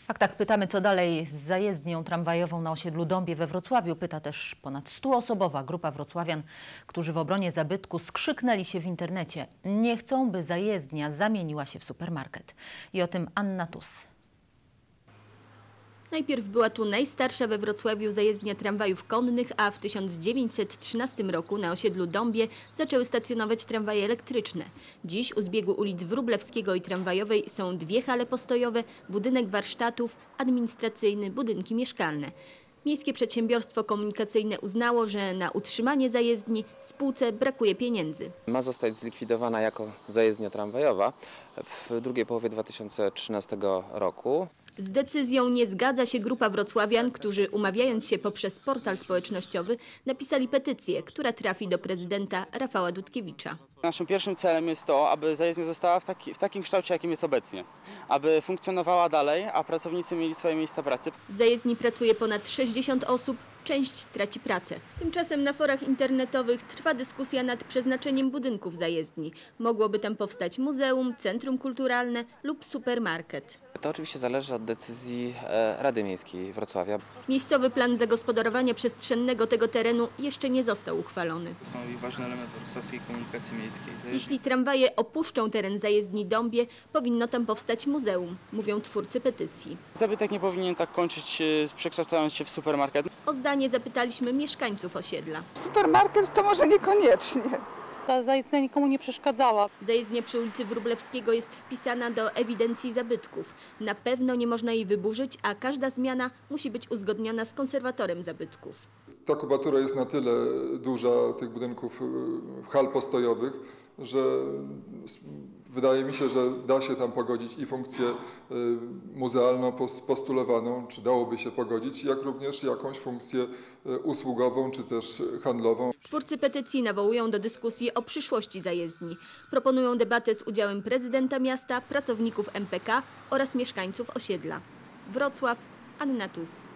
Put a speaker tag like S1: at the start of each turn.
S1: Tak, pytamy, co dalej z zajezdnią tramwajową na osiedlu Dąbie we Wrocławiu. Pyta też ponad 100-osobowa grupa wrocławian, którzy w obronie zabytku skrzyknęli się w internecie. Nie chcą, by zajezdnia zamieniła się w supermarket. I o tym Anna Tus.
S2: Najpierw była tu najstarsza we Wrocławiu zajezdnia tramwajów konnych, a w 1913 roku na osiedlu Dąbie zaczęły stacjonować tramwaje elektryczne. Dziś u zbiegu ulic Wróblewskiego i Tramwajowej są dwie hale postojowe, budynek warsztatów, administracyjny, budynki mieszkalne. Miejskie Przedsiębiorstwo Komunikacyjne uznało, że na utrzymanie zajezdni spółce brakuje pieniędzy.
S3: Ma zostać zlikwidowana jako zajezdnia tramwajowa w drugiej połowie 2013 roku.
S2: Z decyzją nie zgadza się grupa wrocławian, którzy umawiając się poprzez portal społecznościowy napisali petycję, która trafi do prezydenta Rafała Dudkiewicza.
S4: Naszym pierwszym celem jest to, aby zajezdnia została w takim kształcie, jakim jest obecnie. Aby funkcjonowała dalej, a pracownicy mieli swoje miejsca pracy.
S2: W zajezdni pracuje ponad 60 osób, część straci pracę. Tymczasem na forach internetowych trwa dyskusja nad przeznaczeniem budynków zajezdni. Mogłoby tam powstać muzeum, centrum kulturalne lub supermarket.
S3: To oczywiście zależy od decyzji Rady Miejskiej Wrocławia.
S2: Miejscowy plan zagospodarowania przestrzennego tego terenu jeszcze nie został uchwalony.
S4: Stanowi ważny element wrocławskiej komunikacji miejskiej.
S2: Jeśli tramwaje opuszczą teren zajezdni Dąbie, powinno tam powstać muzeum, mówią twórcy petycji.
S4: Zabytek nie powinien tak kończyć, przekształcając się w supermarket.
S2: O zdanie zapytaliśmy mieszkańców osiedla.
S5: Supermarket to może niekoniecznie.
S6: Ta zajezdnia nikomu nie przeszkadzała.
S2: Zajezdnia przy ulicy Wróblewskiego jest wpisana do ewidencji zabytków. Na pewno nie można jej wyburzyć, a każda zmiana musi być uzgodniona z konserwatorem zabytków.
S7: Ta kubatura jest na tyle duża, tych budynków hal postojowych, że wydaje mi się, że da się tam pogodzić i funkcję muzealną postulowaną, czy dałoby się pogodzić, jak również jakąś funkcję usługową, czy też handlową.
S2: Twórcy petycji nawołują do dyskusji o przyszłości zajezdni. Proponują debatę z udziałem prezydenta miasta, pracowników MPK oraz mieszkańców osiedla. Wrocław, Anna Tus.